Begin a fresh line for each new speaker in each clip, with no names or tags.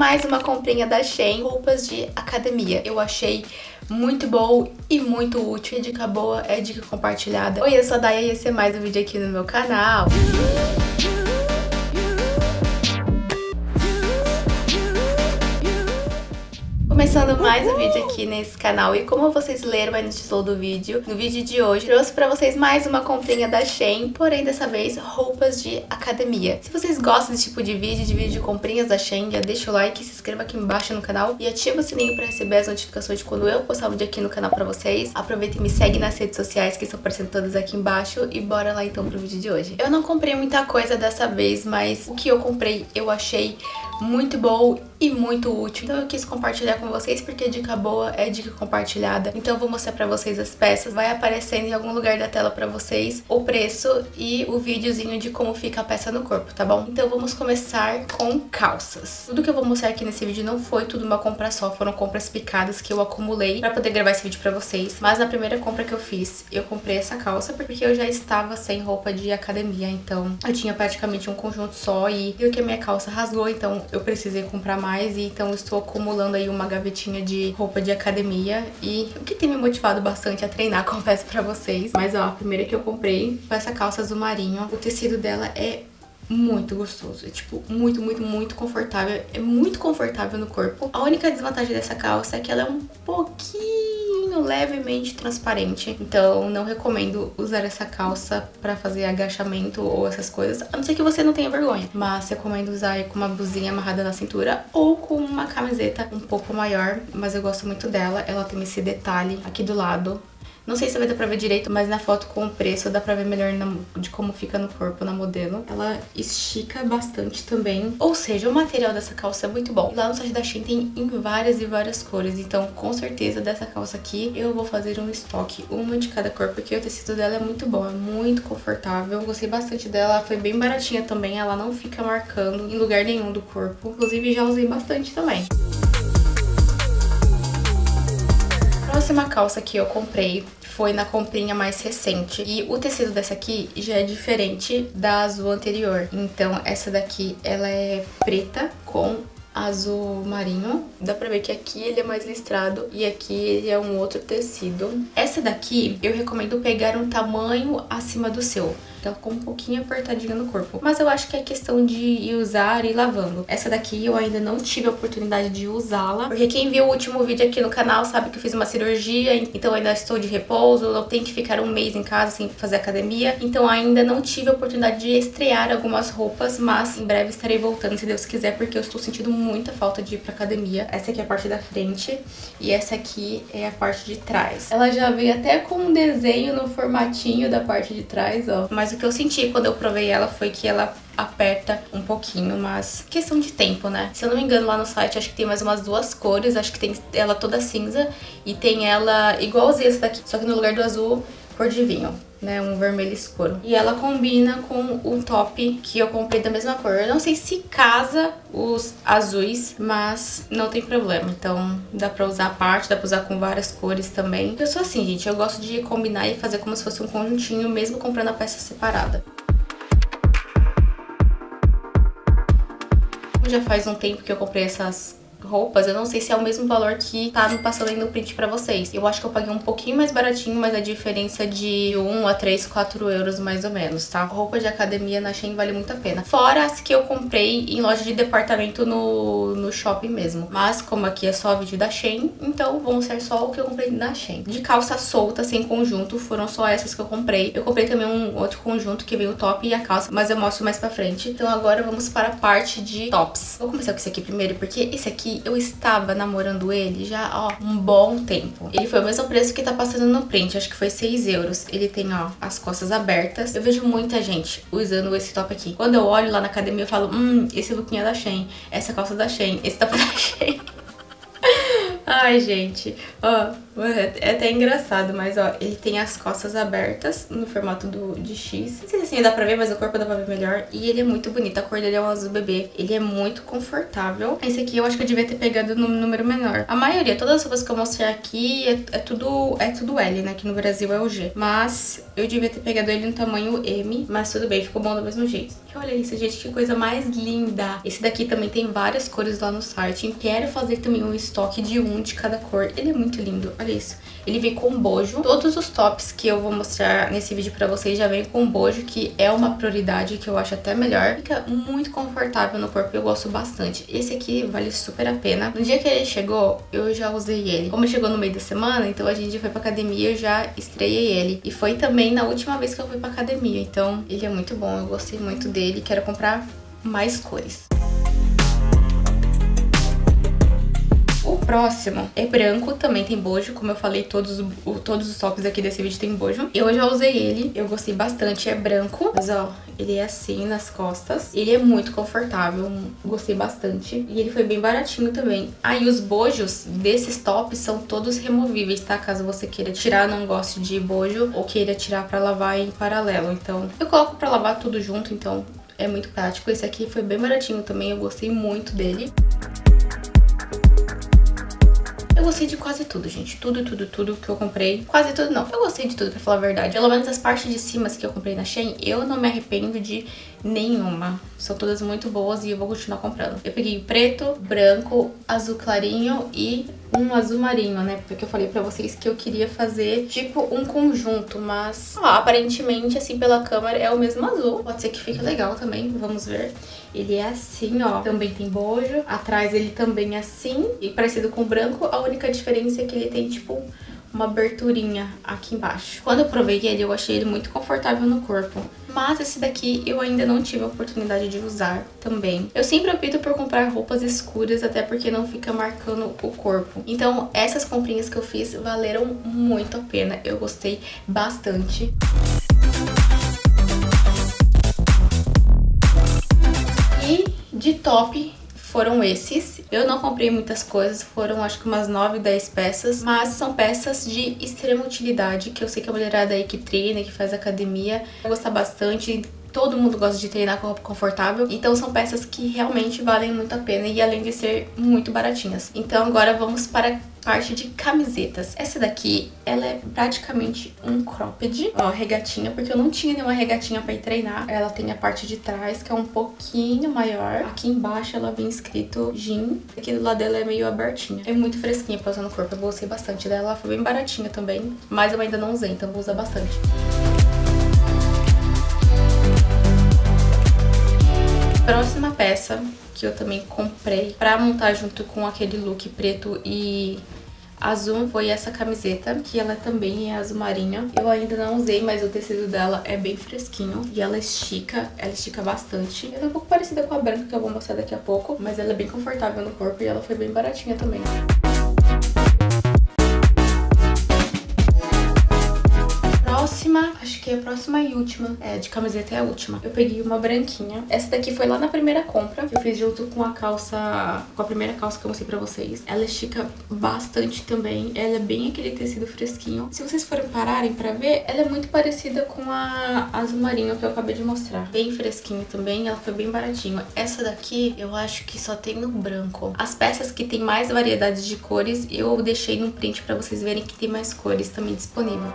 Mais uma comprinha da Shein, roupas de academia. Eu achei muito bom e muito útil. Dica boa é dica compartilhada. Oi, eu sou a Daya e esse é mais um vídeo aqui no meu canal. Começando mais um vídeo aqui nesse canal e como vocês leram aí no título do vídeo, no vídeo de hoje trouxe pra vocês mais uma comprinha da Shein, porém dessa vez roupas de academia. Se vocês gostam desse tipo de vídeo de comprinhas da Shein, já deixa o like, se inscreva aqui embaixo no canal e ativa o sininho pra receber as notificações de quando eu postar um vídeo aqui no canal pra vocês. Aproveita e me segue nas redes sociais que estão aparecendo todas aqui embaixo e bora lá então pro vídeo de hoje. Eu não comprei muita coisa dessa vez, mas o que eu comprei eu achei muito bom e muito útil. Então eu quis compartilhar com vocês porque dica boa é dica compartilhada. Então eu vou mostrar pra vocês as peças. Vai aparecendo em algum lugar da tela pra vocês o preço e o videozinho de como fica a peça no corpo, tá bom? Então vamos começar com calças. Tudo que eu vou mostrar aqui nesse vídeo não foi tudo uma compra só, foram compras picadas que eu acumulei pra poder gravar esse vídeo pra vocês. Mas na primeira compra que eu fiz, eu comprei essa calça porque eu já estava sem roupa de academia, então eu tinha praticamente um conjunto só e viu que a minha calça rasgou, então eu precisei comprar mais e então estou acumulando aí uma gavetinha de roupa de academia e o que tem me motivado bastante a treinar, confesso pra vocês. Mas ó, a primeira que eu comprei foi essa calça azul marinho. O tecido dela é muito gostoso, é tipo muito confortável, é muito confortável no corpo. A única desvantagem dessa calça é que ela é um pouquinho levemente transparente, então não recomendo usar essa calça pra fazer agachamento ou essas coisas, a não ser que você não tenha vergonha, mas recomendo usar com uma blusinha amarrada na cintura ou com uma camiseta um pouco maior, mas eu gosto muito dela. Ela tem esse detalhe aqui do lado. Não sei se vai dar pra ver direito, mas na foto com o preço dá pra ver melhor de como fica no corpo na modelo. Ela estica bastante também, ou seja, o material dessa calça é muito bom. Lá no site da Shein tem em várias e várias cores, então com certeza dessa calça aqui eu vou fazer um estoque, uma de cada cor, porque o tecido dela é muito bom, é muito confortável. Eu gostei bastante dela, foi bem baratinha também, ela não fica marcando em lugar nenhum do corpo. Inclusive já usei bastante também. A próxima calça que eu comprei foi na comprinha mais recente e o tecido dessa aqui já é diferente da azul anterior. Então essa daqui ela é preta com azul marinho. Dá pra ver que aqui ele é mais listrado e aqui ele é um outro tecido. Essa daqui eu recomendo pegar um tamanho acima do seu. Ela ficou um pouquinho apertadinha no corpo, mas eu acho que é questão de ir usar e ir lavando. Essa daqui eu ainda não tive a oportunidade de usá-la, porque quem viu o último vídeo aqui no canal sabe que eu fiz uma cirurgia, então ainda estou de repouso, eu tenho que ficar um mês em casa sem fazer academia, então ainda não tive a oportunidade de estrear algumas roupas, mas em breve estarei voltando, se Deus quiser, porque eu estou sentindo muita falta de ir pra academia. Essa aqui é a parte da frente e essa aqui é a parte de trás. Ela já veio até com um desenho no formatinho da parte de trás, ó, mas o que eu senti quando eu provei ela foi que ela aperta um pouquinho, mas questão de tempo, né? Se eu não me engano, lá no site acho que tem mais umas duas cores, acho que tem ela toda cinza e tem ela igualzinha essa daqui, só que no lugar do azul, cor de vinho, né? Um vermelho escuro. E ela combina com o top que eu comprei da mesma cor. Eu não sei se casa os azuis, mas não tem problema. Então dá pra usar a parte, dá pra usar com várias cores também. Eu sou assim, gente, eu gosto de combinar e fazer como se fosse um conjuntinho, mesmo comprando a peça separada. Já faz um tempo que eu comprei essas roupas, eu não sei se é o mesmo valor que tá no passando aí no print pra vocês. Eu acho que eu paguei um pouquinho mais baratinho, mas a diferença de 1 a 3, 4 euros mais ou menos, tá? Roupa de academia na Shein vale muito a pena. Fora as que eu comprei em loja de departamento no shopping mesmo. Mas como aqui é só vídeo da Shein, então vão ser só o que eu comprei na Shein. De calça solta, sem conjunto, foram só essas que eu comprei. Eu comprei também um outro conjunto que veio o top e a calça, mas eu mostro mais pra frente. Então agora vamos para a parte de tops. Vou começar com esse aqui primeiro, porque esse aqui eu estava namorando ele já, ó, um bom tempo. Ele foi o mesmo preço que tá passando no print, acho que foi 6 euros. Ele tem, ó, as costas abertas. Eu vejo muita gente usando esse top aqui. Quando eu olho lá na academia, eu falo, esse lookinho é da Shein, essa calça é da Shein, esse top é da Shein. Ai, gente, ó, é até engraçado, mas ó, ele tem as costas abertas no formato de X. Não sei se assim dá pra ver, mas o corpo dá pra ver melhor. E ele é muito bonito, a cor dele é um azul bebê. Ele é muito confortável. Esse aqui eu acho que eu devia ter pegado no número menor. A maioria, todas as roupas que eu mostrei aqui é tudo L, né? Que no Brasil é o G. Mas eu devia ter pegado ele no tamanho M, mas tudo bem, ficou bom do mesmo jeito. E olha isso, gente, que coisa mais linda. Esse daqui também tem várias cores lá no site. Quero fazer também um estoque de um de cada cor. Ele é muito lindo, olha isso. Ele vem com bojo. Todos os tops que eu vou mostrar nesse vídeo pra vocês já vem com bojo, que é uma prioridade, que eu acho até melhor. Fica muito confortável no corpo, eu gosto bastante. Esse aqui vale super a pena. No dia que ele chegou, eu já usei ele. Como chegou no meio da semana, então a gente foi pra academia, eu já estreiei ele. E foi também na última vez que eu fui pra academia, então ele é muito bom, eu gostei muito dele. Quero comprar mais cores. O próximo é branco, também tem bojo, como eu falei, todos os tops aqui desse vídeo tem bojo. Eu já usei ele, eu gostei bastante, é branco, mas ó, ele é assim nas costas. Ele é muito confortável, gostei bastante. E ele foi bem baratinho também. Aí os bojos desses tops são todos removíveis, tá? Caso você queira tirar, não goste de bojo ou queira tirar pra lavar em paralelo. Então, eu coloco pra lavar tudo junto, então é muito prático. Esse aqui foi bem baratinho também, eu gostei muito dele. Eu gostei de quase tudo, gente. Tudo que eu comprei. Quase tudo não. Eu gostei de tudo, pra falar a verdade. Pelo menos as partes de cima que eu comprei na Shein, eu não me arrependo de nenhuma. São todas muito boas e eu vou continuar comprando. Eu peguei preto, branco, azul clarinho e um azul marinho, né? Porque eu falei pra vocês que eu queria fazer tipo um conjunto, mas ó, aparentemente, assim, pela câmera é o mesmo azul. Pode ser que fique legal também, vamos ver. Ele é assim, ó, também tem bojo. Atrás ele também é assim, e parecido com o branco. A única diferença é que ele tem, tipo, uma aberturinha aqui embaixo. Quando eu provei ele, eu achei ele muito confortável no corpo. Mas esse daqui eu ainda não tive a oportunidade de usar também. Eu sempre opto por comprar roupas escuras, até porque não fica marcando o corpo. Então essas comprinhas que eu fiz valeram muito a pena. Eu gostei bastante. E de top foram esses. Eu não comprei muitas coisas, foram acho que umas 9, 10 peças, mas são peças de extrema utilidade, que eu sei que a mulherada aí que treina, que faz academia, vai gostar bastante. Todo mundo gosta de treinar com roupa confortável, então são peças que realmente valem muito a pena e além de ser muito baratinhas. Então agora vamos para a parte de camisetas. Essa daqui, ela é praticamente um cropped, ó, regatinha, porque eu não tinha nenhuma regatinha pra ir treinar. Ela tem a parte de trás, que é um pouquinho maior. Aqui embaixo ela vem escrito jean. Aqui do lado dela é meio abertinha. É muito fresquinha pra usar no corpo, eu gostei bastante dela. Ela foi bem baratinha também, mas eu ainda não usei, então vou usar bastante. Próxima peça que eu também comprei pra montar junto com aquele look preto e azul foi essa camiseta, que ela também é azul marinho. Eu ainda não usei, mas o tecido dela é bem fresquinho e ela estica bastante. Ela é um pouco parecida com a branca que eu vou mostrar daqui a pouco, mas ela é bem confortável no corpo e ela foi bem baratinha também. Acho que é a próxima e última. É, de camiseta é a última. Eu peguei uma branquinha. Essa daqui foi lá na primeira compra. Eu fiz junto com a calça, com a primeira calça que eu mostrei pra vocês. Ela estica bastante também. Ela é bem aquele tecido fresquinho. Se vocês forem pararem pra ver, ela é muito parecida com a azul marinho que eu acabei de mostrar. Bem fresquinho também. Ela foi bem baratinho. Essa daqui, eu acho que só tem no branco. As peças que tem mais variedades de cores, eu deixei no print pra vocês verem que tem mais cores também disponível.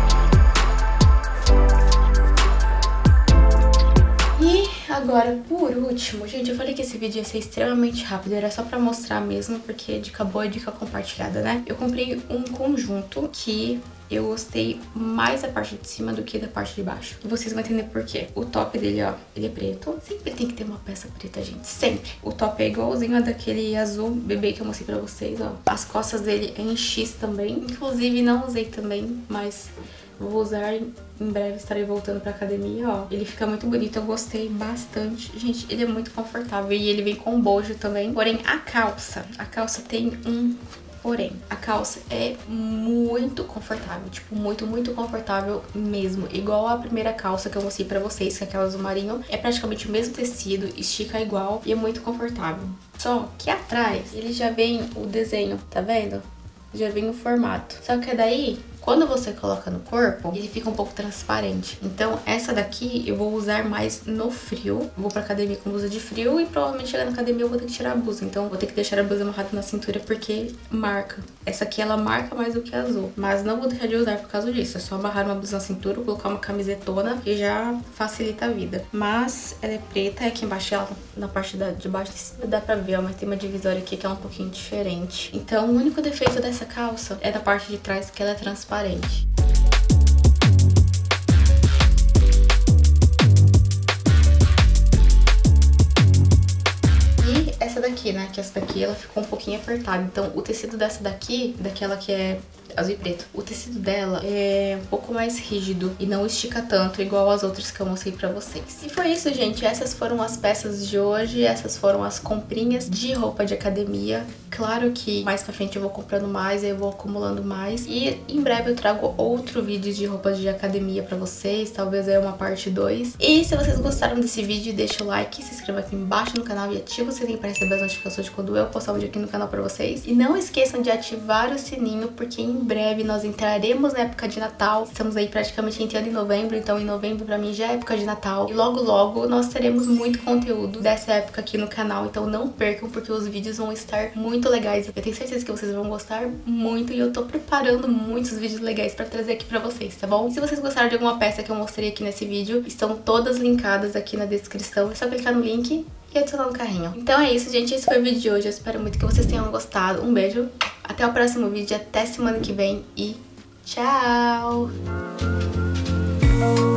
Agora, por último, gente, eu falei que esse vídeo ia ser extremamente rápido, era só pra mostrar mesmo, porque dica boa é dica compartilhada, né? Eu comprei um conjunto que eu gostei mais da parte de cima do que da parte de baixo. E vocês vão entender por quê. O top dele, ó, ele é preto. Sempre tem que ter uma peça preta, gente, sempre. O top é igualzinho a daquele azul bebê que eu mostrei pra vocês, ó. As costas dele é em X também. Inclusive, não usei também, mas vou usar em breve, estarei voltando pra academia, ó. Ele fica muito bonito, eu gostei bastante. Gente, ele é muito confortável e ele vem com bojo também. Porém, a calça tem um porém. A calça é muito confortável, tipo, muito confortável mesmo. Igual a primeira calça que eu mostrei pra vocês, que é aquela azul marinho. É praticamente o mesmo tecido, estica igual e é muito confortável. Só que atrás ele já vem o desenho, tá vendo? já vem o formato. Só que daí, quando você coloca no corpo, ele fica um pouco transparente. Então essa daqui eu vou usar mais no frio. Vou pra academia com blusa de frio e provavelmente chegar na academia eu vou ter que tirar a blusa. Então vou ter que deixar a blusa amarrada na cintura porque marca. Essa aqui ela marca mais do que a azul. Mas não vou deixar de usar por causa disso. É só amarrar uma blusa na cintura, colocar uma camisetona que já facilita a vida. Mas ela é preta, aqui embaixo ela, na parte de baixo dá pra ver, ó, mas tem uma divisória aqui que é um pouquinho diferente. Então o único defeito dessa calça é da parte de trás que ela é transparente. E essa daqui, né? Que essa daqui ela ficou um pouquinho apertada. Então o tecido dessa daqui, daquela que é azul e preto, o tecido dela é um pouco mais rígido e não estica tanto, igual as outras que eu mostrei pra vocês. E foi isso, gente. Essas foram as peças de hoje, essas foram as comprinhas de roupa de academia. Claro que mais pra frente eu vou comprando mais, eu vou acumulando mais. E em breve eu trago outro vídeo de roupas de academia pra vocês, talvez é uma parte 2. E se vocês gostaram desse vídeo, deixa o like, se inscreva aqui embaixo no canal e ativa o sininho pra receber as notificações de quando eu postar um vídeo aqui no canal pra vocês. E não esqueçam de ativar o sininho, porque em breve nós entraremos na época de Natal. Estamos aí praticamente entrando em novembro, então em novembro pra mim já é época de Natal. E logo logo nós teremos muito conteúdo dessa época aqui no canal, então não percam, porque os vídeos vão estar muito legais. Eu tenho certeza que vocês vão gostar muito e eu tô preparando muitos vídeos legais pra trazer aqui pra vocês, tá bom? E se vocês gostaram de alguma peça que eu mostrei aqui nesse vídeo, estão todas linkadas aqui na descrição. É só clicar no link e adicionar no carrinho. Então é isso, gente. Esse foi o vídeo de hoje. Eu espero muito que vocês tenham gostado. Um beijo. Até o próximo vídeo. Até semana que vem. E tchau!